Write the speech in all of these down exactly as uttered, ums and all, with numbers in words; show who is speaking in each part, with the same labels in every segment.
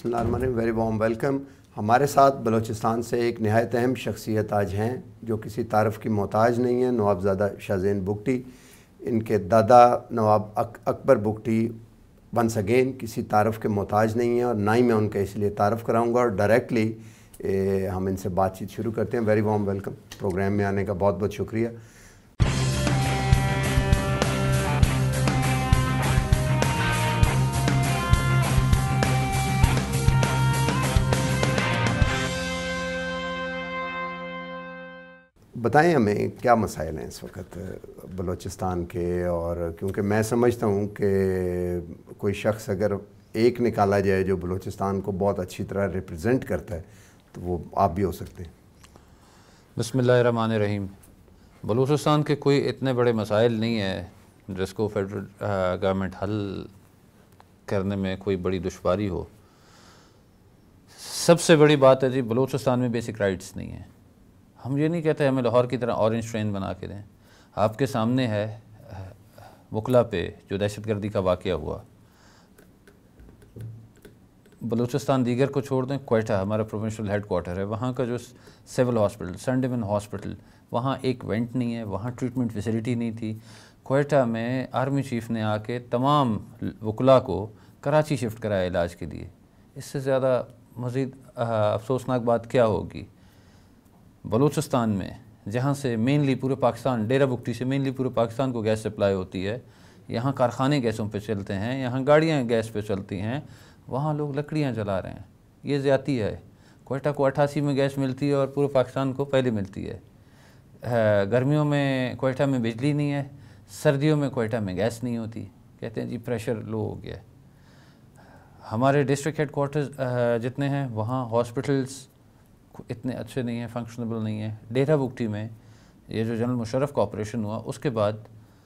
Speaker 1: بسم اللہ الرحمن الرحیم، ویری وارم ویلکم۔ ہمارے ساتھ بلوچستان سے ایک نہایت اہم شخصیت آج ہیں جو کسی تعارف کی محتاج نہیں ہیں، نواب زادہ شاہ زین بگٹی۔ ان کے دادا نواب اکبر بگٹی ونس اگین کسی تعارف کے محتاج نہیں ہیں، اور نہ ہی میں ان کا اس لیے تعارف کراؤں گا، اور ڈائریکٹلی ہم ان سے بات چیت شروع کرتے ہیں۔ ویری وارم ویلکم، پروگرام میں آنے کا بہت بہت شکریہ۔ بتائیں ہمیں کیا مسائل ہیں اس وقت بلوچستان کے، اور کیونکہ میں سمجھتا ہوں کہ کوئی شخص اگر ایک نکالا جائے جو بلوچستان کو بہت اچھی طرح ریپرزینٹ کرتا ہے تو وہ آپ بھی ہو سکتے ہیں۔
Speaker 2: بسم اللہ الرحمن الرحیم۔ بلوچستان کے کوئی اتنے بڑے مسائل نہیں ہیں جس کو فیڈرل گورنمنٹ حل کرنے میں کوئی بڑی دشواری ہو۔ سب سے بڑی بات ہے جی، بلوچستان میں بیسک رائٹس نہیں ہیں۔ ہم یہ نہیں کہتے ہمیں لاہور کی طرح اورنج ٹرین بنا کے دیں۔ آپ کے سامنے ہے وکلا پہ جو دہشت گردی کا واقعہ ہوا، بلوچستان دیگر کو چھوڑ دیں، کوئٹہ ہمارا پروونشل ہیڈ کوارٹر ہے، وہاں کا جو سول ہاسپٹل سنڈیمن ہاسپٹل، وہاں ایک وینٹ نہیں ہے، وہاں ٹریٹمنٹ فیسلٹی نہیں تھی۔ کوئٹہ میں آرمی چیف نے آ کے تمام وکلا کو کراچی شفٹ کرایا علاج کے لیے۔ اس سے زیادہ مزید افسوسناک بات کیا ہوگی؟ بلوچستان میں جہاں سے مینلی پورے پاکستان، ڈیرہ بگٹی سے مینلی پورے پاکستان کو گیس سپلائی ہوتی ہے، یہاں کارخانے گیسوں پہ چلتے ہیں، یہاں گاڑیاں گیس پہ چلتی ہیں، وہاں لوگ لکڑیاں جلا رہے ہیں۔ یہ زیادتی ہے۔ کوئٹہ کو اٹھاسی میں گیس ملتی ہے اور پورے پاکستان کو پہلے ملتی ہے۔ گرمیوں میں کوئٹہ میں بجلی نہیں ہے، سردیوں میں کوئٹہ میں گیس نہیں ہوتی، کہتے ہیں جی پریشر لو ہو گیا ہے۔ ہمارے ڈسٹرکٹ ہیڈ کوارٹرز جتنے ہیں وہاں ہاسپٹلز اتنے اچھے نہیں ہیں، فنکشنبل نہیں ہیں۔ ڈیرہ بگٹی میں یہ جو جنرل مشرف کا آپریشن ہوا اس کے بعد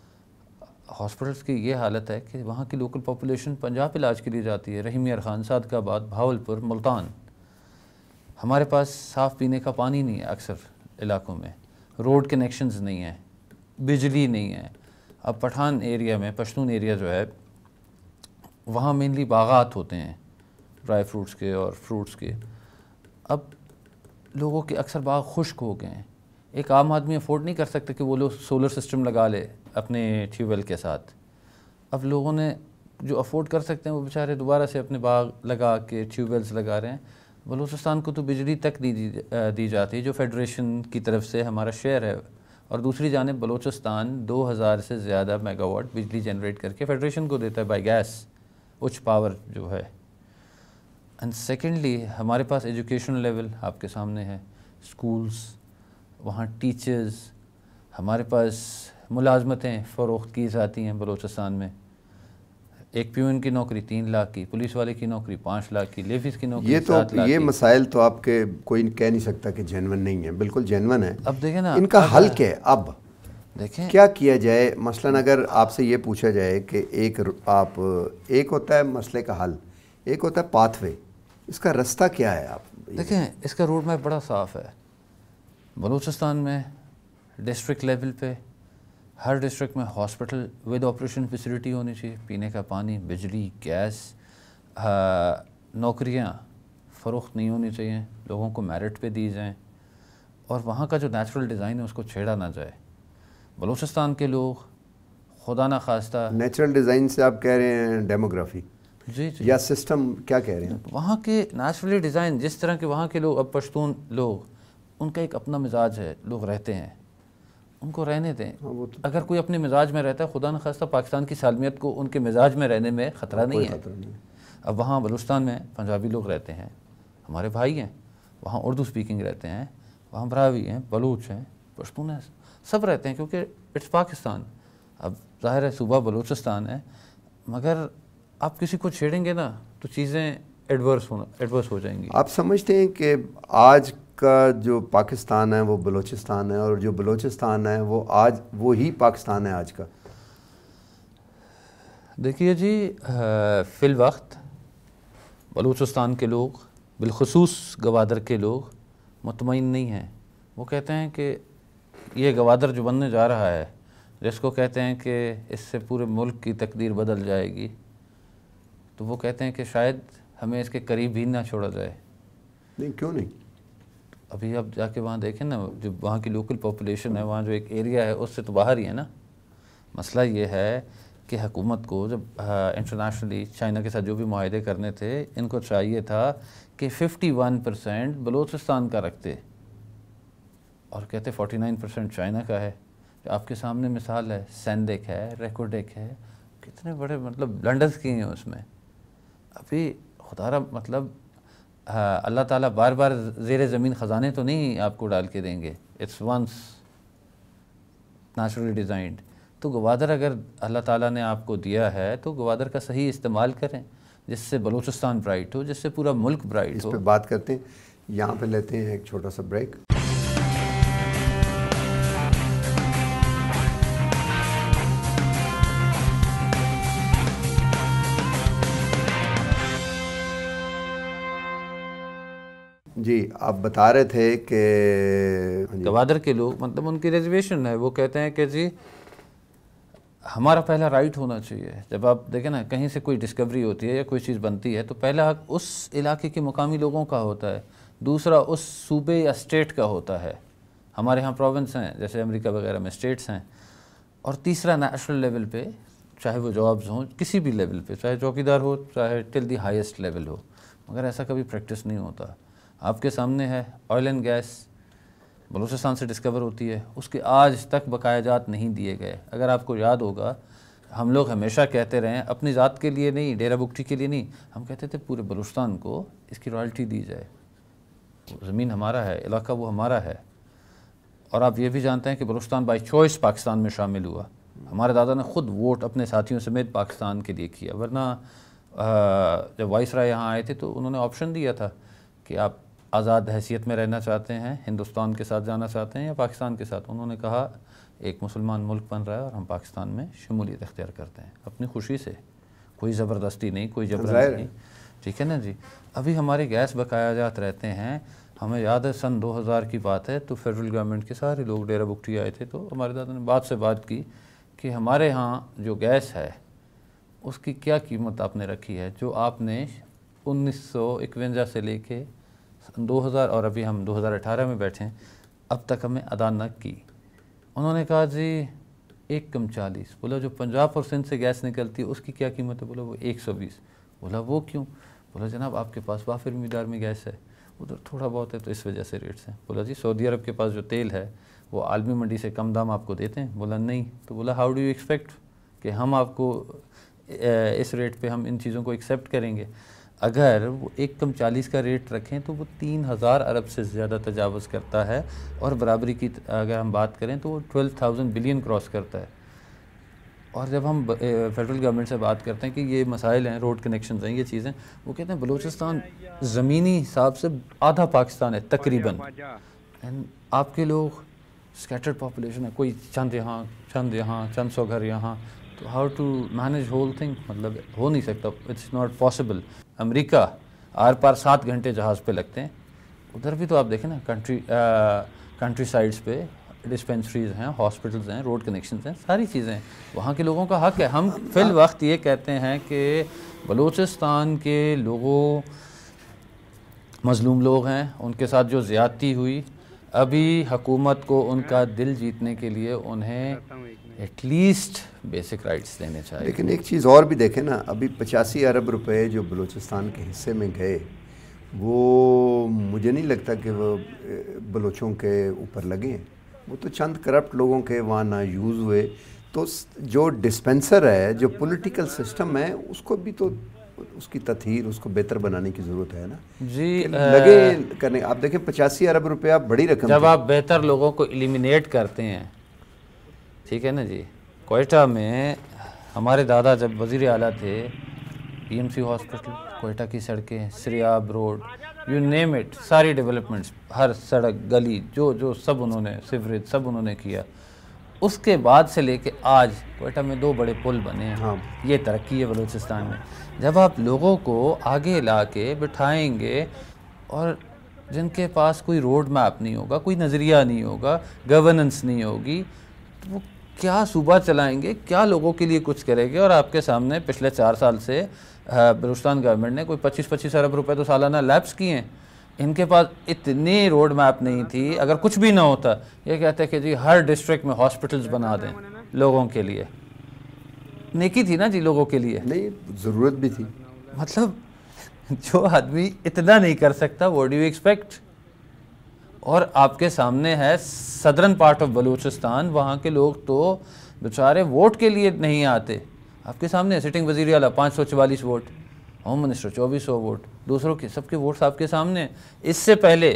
Speaker 2: ہاسپٹلز کی یہ حالت ہے کہ وہاں کی لوکل پاپولیشن پنجاب علاج کے لیے جاتی ہے، رحیم یار خان، صادق آباد، بھاولپور، ملتان۔ ہمارے پاس صاف پینے کا پانی نہیں ہے اکثر علاقوں میں، روڈ کنیکشنز نہیں ہیں، بجلی نہیں ہے۔ اب پٹھان ایریا میں، پشتون ایریا جو ہے، وہاں مینلی باغات ہوتے ہیں ڈرائی فروٹس کے اور فروٹس کے۔ اب لوگوں کے اکثر باغ خشک ہو گئے ہیں۔ ایک عام آدمی افورڈ نہیں کر سکتا کہ وہ لوگ سولر سسٹم لگا لے اپنے ٹیوب ویل کے ساتھ۔ اب لوگوں نے جو افورڈ کر سکتے ہیں وہ بیچارے دوبارہ سے اپنے باغ لگا کے ٹیوب ویلز لگا رہے ہیں۔ بلوچستان کو تو بجلی تک دی دی جاتی ہے جو فیڈریشن کی طرف سے ہمارا شیئر ہے، اور دوسری جانب بلوچستان دو ہزار سے زیادہ میگا واٹ بجلی جنریٹ کر کے فیڈریشن کو دیتا ہے بائی گیس، اچ پاور جو ہے۔ اینڈ سیکنڈلی ہمارے پاس ایجوکیشن لیول آپ کے سامنے ہے، سکولز، وہاں ٹیچرز، ہمارے پاس ملازمتیں فروخت کی جاتی ہیں بلوچستان میں۔ ایک پیون کی نوکری تین لاکھ کی، پولیس والے کی نوکری پانچ لاکھ کی، لیفیز کی نوکری
Speaker 1: یہ تو
Speaker 2: سات لاکھ کی۔
Speaker 1: یہ مسائل تو آپ کے کوئی کہہ نہیں سکتا کہ جینون نہیں ہیں، بالکل جینون ہیں۔
Speaker 2: اب دیکھیں نا
Speaker 1: ان کا حل کیا ہے؟ اب
Speaker 2: دیکھیں
Speaker 1: کیا کیا جائے؟ مثلاً اگر آپ سے یہ پوچھا جائے کہ ایک آپ ایک ہوتا ہے مسئلے کا حل، ایک ہوتا ہے پاتھ وے، اس کا رستہ کیا ہے؟ آپ
Speaker 2: دیکھیں اس کا روڈ میپ بڑا صاف ہے۔ بلوچستان میں ڈسٹرکٹ لیول پہ ہر ڈسٹرکٹ میں ہاسپٹل ود آپریشن فیسلٹی ہونی چاہیے، پینے کا پانی، بجلی، گیس۔ نوکریاں فروخت نہیں ہونی چاہیے، لوگوں کو میرٹ پہ دی جائیں، اور وہاں کا جو نیچرل ڈیزائن ہے اس کو چھیڑا نہ جائے۔ بلوچستان کے لوگ خدا نہ خواستہ
Speaker 1: نیچرل ڈیزائن سے آپ کہہ رہے ہیں ڈیموگرافی
Speaker 2: جی جی
Speaker 1: یا سسٹم، کیا کہہ رہے ہیں؟
Speaker 2: وہاں کے نیچرلی ڈیزائن جس طرح کے وہاں کے لوگ، اب پشتون لوگ، ان کا ایک اپنا مزاج ہے، لوگ رہتے ہیں، ان کو رہنے دیں۔ اگر کوئی اپنے مزاج میں رہتا ہے، خدا نہ خواستہ پاکستان کی سالمیت کو ان کے مزاج میں رہنے میں خطرہ نہیں ہے۔ اب وہاں بلوچستان میں پنجابی لوگ رہتے ہیں، ہمارے بھائی ہیں، وہاں اردو سپیکنگ رہتے ہیں، وہاں براوی ہیں، بلوچ ہیں، پشتون ہیں، سب رہتے ہیں کیونکہ اٹس پاکستان۔ اب ظاہر ہے صوبہ بلوچستان ہے، مگر آپ کسی کو چھیڑیں گے نا تو چیزیں ایڈورس ہونا ایڈورس ہو جائیں گی۔
Speaker 1: آپ سمجھتے ہیں کہ آج کا جو پاکستان ہے وہ بلوچستان ہے، اور جو بلوچستان ہے وہ آج وہی پاکستان ہے آج کا؟
Speaker 2: دیکھیے جی، فی الوقت بلوچستان کے لوگ، بالخصوص گوادر کے لوگ مطمئن نہیں ہیں۔ وہ کہتے ہیں کہ یہ گوادر جو بننے جا رہا ہے، جس کو کہتے ہیں کہ اس سے پورے ملک کی تقدیر بدل جائے گی، تو وہ کہتے ہیں کہ شاید ہمیں اس کے قریب بھی نہ چھوڑا جائے.
Speaker 1: نہیں کیوں نہیں؟
Speaker 2: ابھی آپ جا کے وہاں دیکھیں نا, جو وہاں کی لوکل پاپولیشن ہے, وہاں جو ایک ایریا ہے اس سے تو باہر ہی ہے نا. مسئلہ یہ ہے کہ حکومت کو جب انٹرنیشنلی چائنا کے ساتھ جو بھی معاہدے کرنے تھے, ان کو چاہیے تھا کہ ففٹی ون پرسینٹ بلوچستان کا رکھتے اور کہتے فورٹی نائن پرسینٹ چائنا کا ہے. آپ کے سامنے مثال ہے, سیندک ہے, ریکوڈیک ہے, کتنے بڑے مطلب بلنڈرز کیے ہیں اس میں. ابھی خدا را مطلب اللہ تعالیٰ بار بار زیر زمین خزانے تو نہیں آپ کو ڈال کے دیں گے, اٹس ونس نیچرلی ڈیزائنڈ. تو گوادر اگر اللہ تعالیٰ نے آپ کو دیا ہے تو گوادر کا صحیح استعمال کریں, جس سے بلوچستان برائٹ ہو, جس سے پورا ملک برائٹ ہو.
Speaker 1: اس پہ بات کرتے ہیں, یہاں پہ لیتے ہیں ایک چھوٹا سا بریک. جی آپ بتا رہے تھے کہ
Speaker 2: گوادر کے لوگ مطلب ان کی ریزرویشن ہے, وہ کہتے ہیں کہ جی ہمارا پہلا رائٹ ہونا چاہیے. جب آپ دیکھیں نا کہیں سے کوئی ڈسکوری ہوتی ہے یا کوئی چیز بنتی ہے تو پہلا حق اس علاقے کے مقامی لوگوں کا ہوتا ہے, دوسرا اس صوبے یا اسٹیٹ کا ہوتا ہے. ہمارے ہاں پروونس ہیں جیسے امریکہ وغیرہ میں اسٹیٹس ہیں, اور تیسرا نیشنل لیول پہ, چاہے وہ جابز ہوں کسی بھی لیول پہ, چاہے چوکیدار ہو چاہے ٹل دی ہائیسٹ لیول ہو. مگر ایسا کبھی پریکٹس نہیں ہوتا. آپ کے سامنے ہے آئل اینڈ گیس بلوچستان سے ڈسکور ہوتی ہے, اس کے آج تک بقایا جات نہیں دیے گئے. اگر آپ کو یاد ہوگا ہم لوگ ہمیشہ کہتے رہے ہیں, اپنی ذات کے لیے نہیں, ڈیرہ بگٹی کے لیے نہیں, ہم کہتے تھے پورے بلوچستان کو اس کی رائلٹی دی جائے. زمین ہمارا ہے, علاقہ وہ ہمارا ہے. اور آپ یہ بھی جانتے ہیں کہ بلوچستان بائی چوائس پاکستان میں شامل ہوا. ہمارے دادا نے خود ووٹ اپنے ساتھیوں سمیت پاکستان کے لیے کیا, ورنہ جب وائس رائے یہاں آئے تھے تو انہوں نے آپشن دیا تھا کہ آپ آزاد حیثیت میں رہنا چاہتے ہیں, ہندوستان کے ساتھ جانا چاہتے ہیں یا پاکستان کے ساتھ. انہوں نے کہا ایک مسلمان ملک بن رہا ہے اور ہم پاکستان میں شمولیت اختیار کرتے ہیں اپنی خوشی سے, کوئی زبردستی نہیں, کوئی جبرن نہیں. ٹھیک ہے نا جی. ابھی ہمارے گیس بقایا جات رہتے ہیں. ہمیں یاد ہے سن دو ہزار کی بات ہے, تو فیڈرل گورنمنٹ کے سارے لوگ ڈیرہ بگٹی آئے تھے, تو ہمارے دادا نے بات سے بات کی کہ ہمارے ہاں جو گیس ہے اس کی کیا قیمت آپ نے رکھی ہے, جو آپ نے انیس سو اکوجا سے لے کے دو ہزار اور ابھی ہم دو ہزار اٹھارہ میں بیٹھے ہیں, اب تک ہمیں ادا نہ کی. انہوں نے کہا جی ایک کم چالیس. بولا جو پنجاب اور سندھ سے گیس نکلتی ہے اس کی کیا قیمت ہے؟ بولا وہ ایک سو بیس. بولا وہ کیوں؟ بولا جناب آپ کے پاس وافر مقدار میں گیس ہے, ادھر تھوڑا بہت ہے تو اس وجہ سے ریٹس ہیں. بولا جی سعودی عرب کے پاس جو تیل ہے وہ عالمی منڈی سے کم دام آپ کو دیتے ہیں؟ بولا نہیں. تو بولا ہاؤ ڈو یو ایکسپیکٹ کہ ہم آپ کو اس ریٹ پہ ہم ان چیزوں کو ایکسیپٹ کریں گے؟ اگر وہ ایک کم چالیس کا ریٹ رکھیں تو وہ تین ہزار ارب سے زیادہ تجاوز کرتا ہے, اور برابری کی اگر ہم بات کریں تو وہ ٹویلو تھاؤزینڈ بلین کراس کرتا ہے. اور جب ہم فیڈرل گورنمنٹ سے بات کرتے ہیں کہ یہ مسائل ہیں, روڈ کنیکشنز ہیں, یہ چیزیں, وہ کہتے ہیں بلوچستان زمینی حساب سے آدھا پاکستان ہے تقریباً. آپ کے لوگ اسکیٹرڈ پاپولیشن ہے, کوئی چند یہاں چند یہاں چند سو گھر یہاں, تو how to manage whole thing, مطلب ہو نہیں سکتا, اٹس ناٹ پاسبل. امریکہ آر پار سات گھنٹے جہاز پہ لگتے ہیں, ادھر بھی تو آپ دیکھیں نا کنٹری کنٹری سائڈس پہ ڈسپینسریز ہیں, ہاسپٹلز ہیں, روڈ کنیکشنز ہیں, ساری چیزیں ہیں. وہاں کے لوگوں کا حق ہے. ہم فی الوقت یہ کہتے ہیں کہ بلوچستان کے لوگوں مظلوم لوگ ہیں, ان کے ساتھ جو زیادتی ہوئی, ابھی حکومت کو ان کا دل جیتنے کے لیے انہیں ایٹ لیسٹ بیسک رائٹس دینے چاہیے.
Speaker 1: لیکن ایک چیز اور بھی دیکھیں نا, ابھی پچاسی ارب روپے جو بلوچستان کے حصے میں گئے, وہ مجھے نہیں لگتا کہ وہ بلوچوں کے اوپر لگے ہیں. وہ تو چند کرپٹ لوگوں کے وہاں نہ یوز ہوئے. تو جو ڈسپینسر ہے, جو پولیٹیکل سسٹم ہے, اس کو بھی تو اس کی تطہیر, اس کو بہتر بنانے کی ضرورت ہے نا
Speaker 2: جی.
Speaker 1: لگے کرنے. آپ دیکھیں پچاسی ارب روپیہ بڑی رقم.
Speaker 2: جب آپ بہتر لوگوں کو ایلیمینیٹ کرتے ہیں, ٹھیک ہے نا جی. کوئٹہ میں ہمارے دادا جب وزیر اعلیٰ تھے, P M C hospital, Quetta کی سڑکیں, Sariab road, you name it, ساری ڈیولپمنٹس, ہر سڑک گلی جو جو سب انہوں نے, سیوریج سب انہوں نے کیا. اس کے بعد سے لے کے آج کوئٹہ میں دو بڑے پل بنے ہیں.
Speaker 1: ہاں,
Speaker 2: یہ ترقی ہے بلوچستان میں. جب آپ لوگوں کو آگے لا کے بٹھائیں گے, اور جن کے پاس کوئی روڈ میپ نہیں ہوگا, کوئی نظریہ نہیں ہوگا, گورننس نہیں ہوگی, تو وہ کیا صوبہ چلائیں گے, کیا لوگوں کے لیے کچھ کریں گے. اور آپ کے سامنے پچھلے چار سال سے بلوچستان گورنمنٹ نے کوئی پچیس پچیس ارب روپے تو سالانہ لیپس کیے ہیں. ان کے پاس اتنی روڈ میپ نہیں تھی. اگر کچھ بھی نہ ہوتا یہ کہتے کہ جی ہر ڈسٹرکٹ میں ہاسپٹلز بنا دیں لوگوں کے لیے. نیکی تھی نا جی لوگوں کے لیے,
Speaker 1: نہیں ضرورت بھی تھی.
Speaker 2: مطلب جو آدمی اتنا نہیں کر سکتا what do you expect. اور آپ کے سامنے ہے صدرن پارٹ آف بلوچستان, وہاں کے لوگ تو بیچارے ووٹ کے لیے نہیں آتے. آپ کے سامنے سٹنگ وزیر اعلیٰ پانچ سو چوالیس ووٹ, ہوم منسٹر چوبیس سو ووٹ, دوسروں کے سب کے ووٹس آپ کے سامنے. اس سے پہلے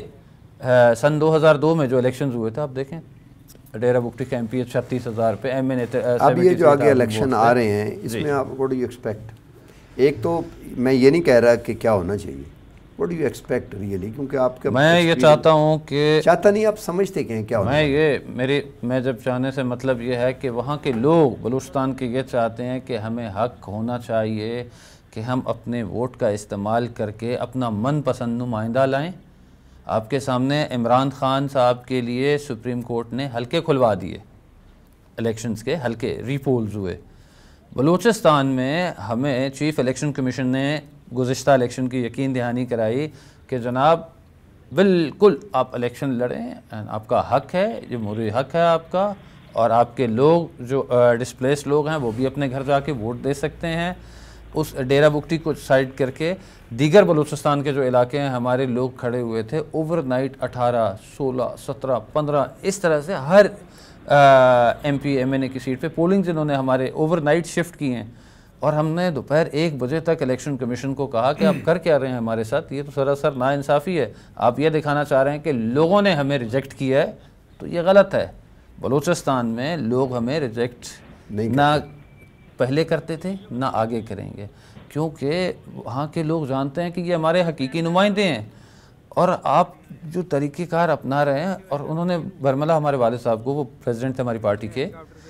Speaker 2: سن دو ہزار دو میں جو الیکشنز ہوئے تھے آپ دیکھیں, ڈیرہ بگٹی کا ایم پی ایچ چھتیس ہزار پہ, ایم این اے.
Speaker 1: اب یہ جو آگے الیکشن آ رہے ہیں اس میں آپ what do you expect. ایک تو میں یہ نہیں کہہ رہا کہ کیا ہونا چاہیے, what do you expect really, کیونکہ آپ کا
Speaker 2: میں یہ چاہتا ہوں کہ
Speaker 1: چاہتا نہیں, آپ سمجھتے کہ کیا ہونا.
Speaker 2: میں یہ میری میں جب چاہنے سے مطلب یہ ہے کہ وہاں کے لوگ بلوچستان کے یہ چاہتے ہیں کہ ہمیں حق ہونا چاہیے کہ ہم اپنے ووٹ کا استعمال کر کے اپنا من پسند نمائندہ لائیں. آپ کے سامنے عمران خان صاحب کے لیے سپریم کورٹ نے حلقے کھلوا دیے, الیکشنز کے حلقے ری پولز ہوئے. بلوچستان میں ہمیں چیف الیکشن کمیشن نے گزشتہ الیکشن کی یقین دہانی کرائی کہ جناب بالکل آپ الیکشن لڑیں, آپ کا حق ہے, جمہوری حق ہے آپ کا, اور آپ کے لوگ جو ڈسپلیس لوگ ہیں وہ بھی اپنے گھر جا کے ووٹ دے سکتے ہیں. اس ڈیرہ بگٹی کو سائڈ کر کے دیگر بلوچستان کے جو علاقے ہیں ہمارے لوگ کھڑے ہوئے تھے اوور نائٹ, اٹھارہ سولہ سترہ پندرہ اس طرح سے ہر M P M N A کی سیٹ پہ پولنگ جنہوں نے ہمارے اوور نائٹ شفٹ کی ہیں. اور ہم نے دوپہر ایک بجے تک الیکشن کمیشن کو کہا کہ آپ کر کیا رہے ہیں ہمارے ساتھ, یہ تو سراسر ناانصافی ہے. آپ یہ دکھانا چاہ رہے ہیں کہ لوگوں نے ہمیں ریجیکٹ کیا ہے, تو یہ غلط ہے. بلوچستان میں لوگ ہمیں ریجیکٹ نہ پہلے کرتے تھے نہ آگے کریں گے, کیونکہ وہاں کے لوگ جانتے ہیں کہ یہ ہمارے حقیقی نمائندے ہیں. اور آپ جو طریقہ کار اپنا رہے ہیں, اور انہوں نے برملا ہمارے والد صاحب کو, وہ پریزیڈنٹ تھے ہماری پارٹی کے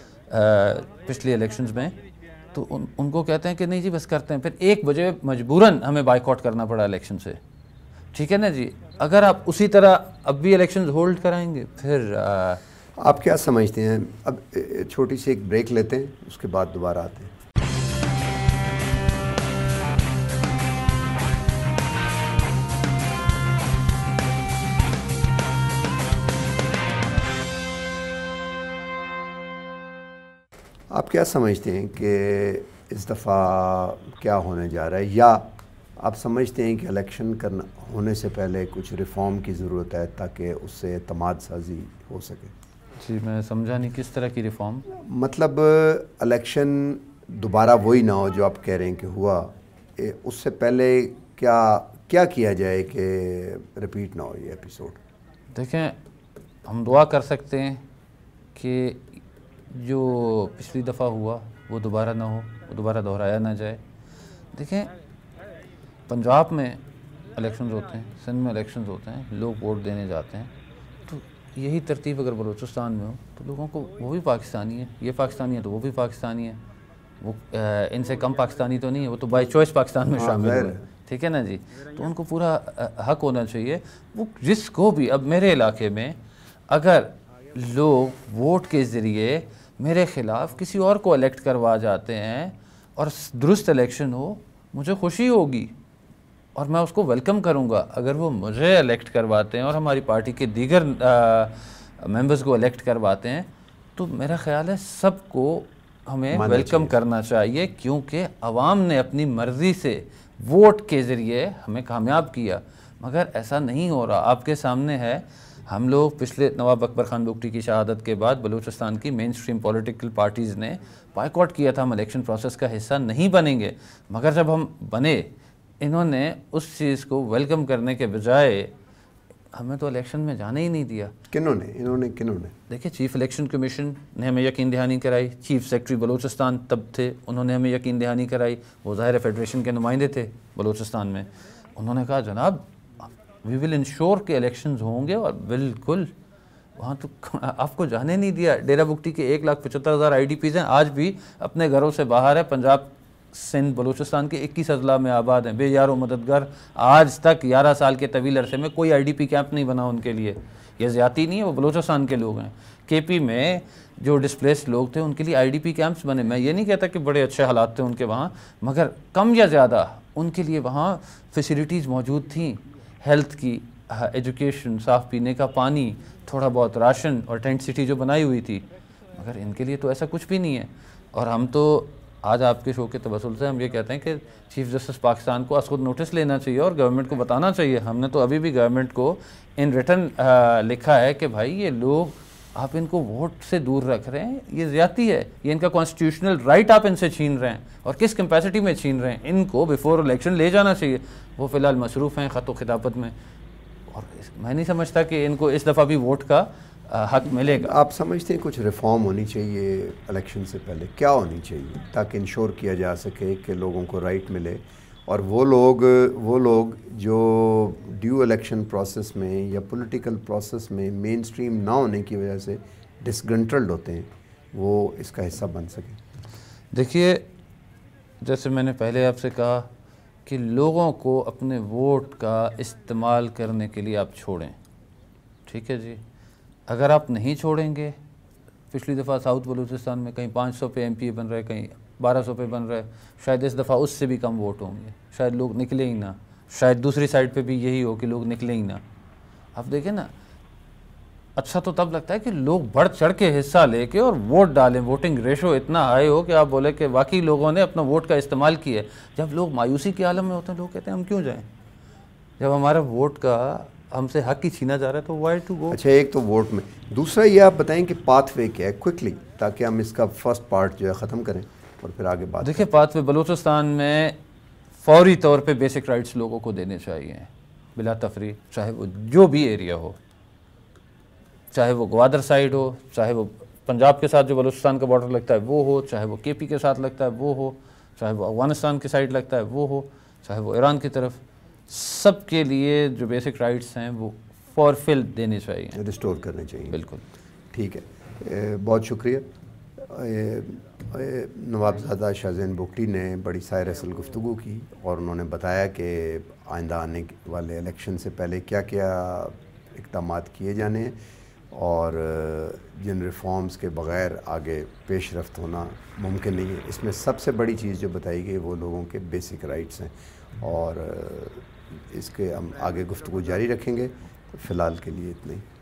Speaker 2: پچھلی الیکشنز میں, تو ان ان کو کہتے ہیں کہ نہیں جی بس کرتے ہیں. پھر ایک بجے مجبوراً ہمیں بائیک آؤٹ کرنا پڑا الیکشن سے. ٹھیک ہے نا جی, اگر آپ اسی طرح اب بھی الیکشنز ہولڈ کرائیں گے پھر
Speaker 1: آپ کیا سمجھتے ہیں. اب چھوٹی سی ایک بریک لیتے ہیں, اس کے بعد دوبارہ آتے ہیں. آپ کیا سمجھتے ہیں کہ اس دفعہ کیا ہونے جا رہا ہے, یا آپ سمجھتے ہیں کہ الیکشن کرنا ہونے سے پہلے کچھ ریفارم کی ضرورت ہے تاکہ اس سے اعتماد سازی ہو سکے؟
Speaker 2: جی میں سمجھا نہیں, کس طرح کی ریفارم؟
Speaker 1: مطلب الیکشن دوبارہ وہی نہ ہو جو آپ کہہ رہے ہیں کہ ہوا, اس سے پہلے کیا کیا کیا جائے کہ رپیٹ نہ ہو یہ ایپیسوڈ؟
Speaker 2: دیکھیں ہم دعا کر سکتے ہیں کہ جو پچھلی دفعہ ہوا وہ دوبارہ نہ ہو, وہ دوبارہ دہرایا نہ جائے. دیکھیں پنجاب میں الیکشنز ہوتے ہیں, سندھ میں الیکشنز ہوتے ہیں, لوگ ووٹ دینے جاتے ہیں, تو یہی ترتیب اگر بلوچستان میں ہو تو لوگوں کو وہ بھی پاکستانی ہے, یہ پاکستانی ہے تو وہ بھی پاکستانی ہے, وہ ان سے کم پاکستانی تو نہیں ہے, وہ تو بائی چوائس پاکستان میں شامل ہوئے. ٹھیک ہے نا جی, تو ان کو پورا حق ہونا چاہیے. وہ جس کو بھی, اب میرے علاقے میں اگر لوگ ووٹ کے ذریعے میرے خلاف کسی اور کو الیکٹ کروا جاتے ہیں اور درست الیکشن ہو, مجھے خوشی ہوگی اور میں اس کو ویلکم کروں گا. اگر وہ مجھے الیکٹ کرواتے ہیں اور ہماری پارٹی کے دیگر ممبرز کو الیکٹ کرواتے ہیں تو میرا خیال ہے سب کو ہمیں ویلکم کرنا چاہیے, کیونکہ عوام نے اپنی مرضی سے ووٹ کے ذریعے ہمیں کامیاب کیا. مگر ایسا نہیں ہو رہا. آپ کے سامنے ہے, ہم لوگ پچھلے نواب اکبر خان بگٹی کی شہادت کے بعد بلوچستان کی مین سٹریم پولیٹیکل پارٹیز نے بائیک آؤٹ کیا تھا, ہم الیکشن پروسیس کا حصہ نہیں بنیں گے. مگر جب ہم بنے, انہوں نے اس چیز کو ویلکم کرنے کے بجائے ہمیں تو الیکشن میں جانے ہی نہیں دیا.
Speaker 1: کنہوں نے انہوں نے کنہوں نے
Speaker 2: دیکھیں چیف الیکشن کمیشن نے ہمیں یقین دہانی کرائی, چیف سیکرٹری بلوچستان تب تھے, انہوں نے ہمیں یقین دہانی کرائی. وہ ظاہر فیڈریشن کے نمائندے تھے بلوچستان میں, انہوں نے کہا جناب وی ول انشور کہ الیکشنز ہوں گے, اور بالکل وہاں تو آپ کو جانے نہیں دیا. ڈیرہ بگٹی کے ایک لاکھ پچہتر ہزار آئی ڈی پیز ہیں, آج بھی اپنے گھروں سے باہر ہے. پنجاب سندھ بلوچستان کے اکیس اضلاع میں آباد ہیں، بے یار و مددگار. آج تک گیارہ سال کے طویل عرصے میں کوئی آئی ڈی پی کیمپ نہیں بنا ان کے لیے. یہ زیادتی نہیں ہے، وہ بلوچستان کے لوگ ہیں. کے پی میں جو ڈسپلیسڈ لوگ تھے ان کے لیے آئی ڈی پی کیمپس بنے. میں یہ نہیں کہتا کہ بڑے اچھے حالات تھے ان کے وہاں، مگر کم یا زیادہ ان کے لیے وہاں فیسیلیٹیز موجود تھیں، ہیلتھ کی، ایجوکیشن، صاف پینے کا پانی، تھوڑا بہت راشن اور ٹینٹ سٹی جو بنائی ہوئی تھی. مگر ان کے لیے تو ایسا کچھ بھی نہیں ہے. اور ہم تو آج آپ کے شو کے توسل سے ہم یہ کہتے ہیں کہ چیف جسٹس پاکستان کو از خود نوٹس لینا چاہیے اور گورنمنٹ کو بتانا چاہیے. ہم نے تو ابھی بھی گورنمنٹ کو ان ریٹن لکھا ہے کہ بھائی یہ لوگ آپ ان کو ووٹ سے دور رکھ رہے ہیں، یہ زیادتی ہے، یہ ان کا کانسٹیٹیوشنل رائٹ آپ ان سے چھین رہے ہیں، اور کس کیپیسٹی میں چھین رہے ہیں. ان کو بیفور الیکشن لے جانا چاہیے. وہ فی الحال مصروف ہیں خط و خطابت میں، اور میں نہیں سمجھتا کہ ان کو اس دفعہ بھی ووٹ کا حق ملے گا.
Speaker 1: آپ سمجھتے ہیں کچھ ریفارم ہونی چاہیے الیکشن سے پہلے؟ کیا ہونی چاہیے تاکہ انشور کیا جا سکے کہ لوگوں کو رائٹ ملے، اور وہ لوگ وہ لوگ جو ڈیو الیکشن پروسیس میں یا پولیٹیکل پروسیس میں مین سٹریم نہ ہونے کی وجہ سے ڈسگنٹلڈ ہوتے ہیں، وہ اس کا حصہ بن سکیں؟
Speaker 2: دیکھیے، جیسے میں نے پہلے آپ سے کہا کہ لوگوں کو اپنے ووٹ کا استعمال کرنے کے لیے آپ چھوڑیں. ٹھیک ہے جی، اگر آپ نہیں چھوڑیں گے، پچھلی دفعہ ساؤتھ بلوچستان میں کہیں پانچ سو پہ ایم پی بن رہے، کہیں بارہ سو پہ بن رہے، شاید اس دفعہ اس سے بھی کم ووٹ ہوں گے، شاید لوگ نکلے ہی نہ. شاید دوسری سائڈ پہ بھی یہی ہو کہ لوگ نکلے ہی نہ. آپ دیکھیں نا، اچھا تو تب لگتا ہے کہ لوگ بڑھ چڑھ کے حصہ لے کے اور ووٹ ڈالیں، ووٹنگ ریشو اتنا ہائی ہو کہ آپ بولے کہ واقعی لوگوں نے اپنا ووٹ کا استعمال کیا ہے. جب لوگ مایوسی کے عالم میں ہوتے ہیں، لوگ کہتے ہیں ہم کیوں جائیں؟ جب ہمارا ووٹ کا ہم سے حق ہی چھینا جا رہا ہے تو وائی ٹو گو.
Speaker 1: اچھا، ایک تو ووٹ میں، دوسرا یہ آپ بتائیں کہ پاتھ وے کیا ہے کوئکلی، تاکہ ہم اس کا فرسٹ پارٹ جو ہے ختم کریں اور پھر آگے بات.
Speaker 2: دیکھیں، پاتھ وے بلوچستان میں فوری طور پہ بیسک رائٹس لوگوں کو دینے چاہیے بلا تفریق، چاہے وہ جو بھی ایریا ہو، چاہے وہ گوادر سائڈ ہو، چاہے وہ پنجاب کے ساتھ جو بلوچستان کا بارڈر لگتا ہے وہ ہو، چاہے وہ کے پی کے ساتھ لگتا ہے وہ ہو، چاہے وہ افغانستان کی سائڈ لگتا ہے وہ ہو، چاہے وہ ایران کی طرف. سب کے لیے جو بیسک رائٹس ہیں وہ فارفل دینے چاہیے،
Speaker 1: ریسٹور کرنے چاہیے.
Speaker 2: بالکل
Speaker 1: ٹھیک ہے، بہت شکریہ. نوابزادہ شاہزین بگٹی نے بڑی سیر اصل گفتگو کی، اور انہوں نے بتایا کہ آئندہ آنے والے الیکشن سے پہلے کیا کیا اقدامات کیے جانے ہیں، اور جن ریفارمز کے بغیر آگے پیش رفت ہونا ممکن نہیں ہے. اس میں سب سے بڑی چیز جو بتائی گئی وہ لوگوں کے بیسک رائٹس ہیں، اور اس کے ہم آگے گفتگو جاری رکھیں گے. فی الحال کے لیے اتنا ہی.